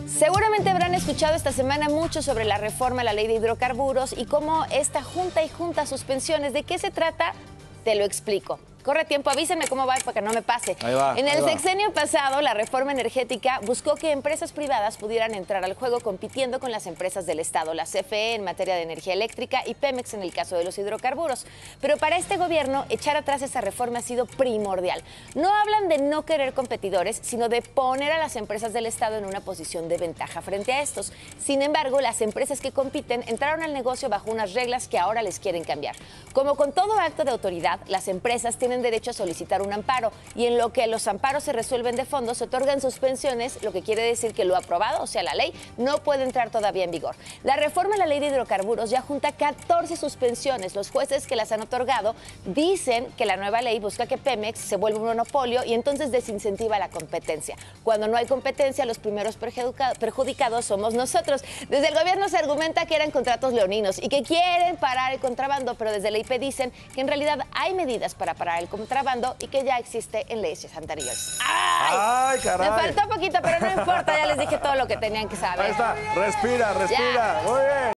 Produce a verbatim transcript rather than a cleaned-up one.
Seguramente habrán escuchado esta semana mucho sobre la reforma a la ley de hidrocarburos y cómo esta junta y junta suspensiones. ¿De qué se trata? Te lo explico. Corre tiempo, avísenme cómo va para que no me pase. Ahí va, en el ahí sexenio va. pasado, la reforma energética buscó que empresas privadas pudieran entrar al juego compitiendo con las empresas del Estado, la C F E en materia de energía eléctrica y Pemex en el caso de los hidrocarburos. Pero para este gobierno, echar atrás esa reforma ha sido primordial. No hablan de no querer competidores, sino de poner a las empresas del Estado en una posición de ventaja frente a estos. Sin embargo, las empresas que compiten entraron al negocio bajo unas reglas que ahora les quieren cambiar. Como con todo acto de autoridad, las empresas tienen derecho a solicitar un amparo y en lo que los amparos se resuelven de fondo se otorgan suspensiones, lo que quiere decir que lo aprobado, o sea la ley, no puede entrar todavía en vigor. La reforma a la ley de hidrocarburos ya junta catorce suspensiones. Los jueces que las han otorgado dicen que la nueva ley busca que Pemex se vuelva un monopolio y entonces desincentiva la competencia. Cuando no hay competencia, los primeros perjudicados somos nosotros. Desde el gobierno se argumenta que eran contratos leoninos y que quieren parar el contrabando, pero desde la I P dicen que en realidad hay medidas para parar el contrabando y que ya existe en leyes anteriores. ¡Ay! ¡Ay, caray! Me faltó poquito, pero no importa, ya les dije todo lo que tenían que saber. Ahí está, respira, respira. Ya. Muy bien.